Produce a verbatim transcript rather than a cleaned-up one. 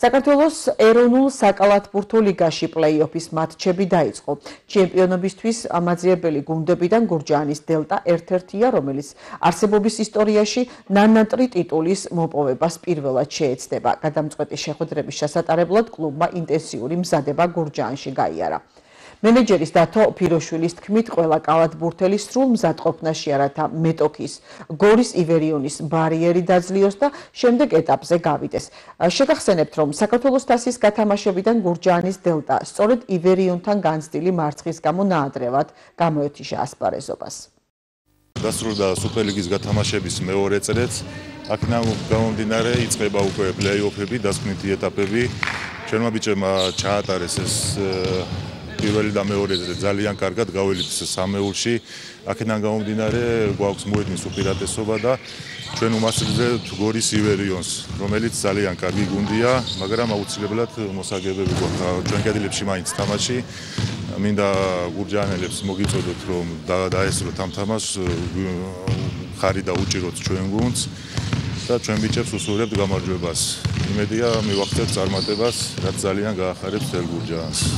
საქართველოს ეროვნულ საკალათბურთო ლიგაში პლეი-ოფის მატჩები დაიწყო. ჩემპიონობისთვის ამაძიებელი გუნდებიდან გურჯაანის დელტა ერთ-ერთია, რომელიც არსებობის ისტორიაში ნანატრი ტიტულის მოპოვებას პირველად შეეცდება. გადამწყვეტი შეხვედრების შესატარებლად კლუბმა ინტენსიური მზადება გურჯაანში გაიარა. მენეჯერის დათო ფიროშვილის თქმით, ყველა კალათბურთელი სრულ მზადყოფნაშია, რათა მეტოქის, გორის ივერიონის ბარიერი დაძლიოს და შემდეგ ეტაპზე გავიდეს. შეგახსენებთ, რომ საქართველოს თასის გათამაშებიდან გურჯაანის დელტა სწორედ ივერიონთან განცდილი მარცხის გამო ნაადრევად გამოეთიშა ასპარეზობას. დასრულდა სუპერლიგის გათამაშების მეორე წრეც. აქედან გამომდინარე იწყება უკვე პლეი-ოფები, დასკვნითი ეტაპები. ჩვენმა ბიჭებმა ჩაატარეს ეს პირველი და მეორე წრე ძალიან კარგად გაველით სამეულში. აქედან გამომდინარე გვაქვს მოედნის უპირატესობა და ჩვენ უმასპინძლეთ გორის ივერიონს, რომელიც ძალიან კარგი გუნდია, მაგრამ აუცილებლად მოსაგებები გვაქვს ჩვენ კედლებში მაინც თამაში. მინდა გურჯაანელებს მოგიწოდოთ, რომ დაესწროთ ამ თამაშს, ხარი და უჭიროთ ჩვენ გუნდს და ჩვენ ბიჭებს უსურვებთ გამარჯვებას. იმედია მივახცევთ წარმატებას, რაც ძალიან გაახარებს თელ გურჯაანს.